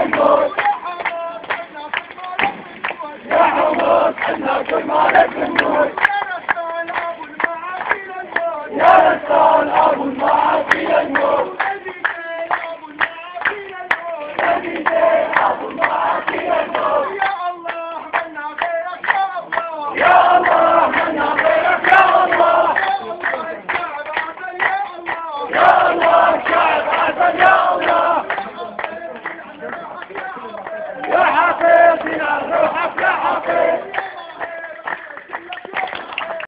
الموت يا حماس حنا كل ما لك الموت يا رسال أبو المعاصي للموت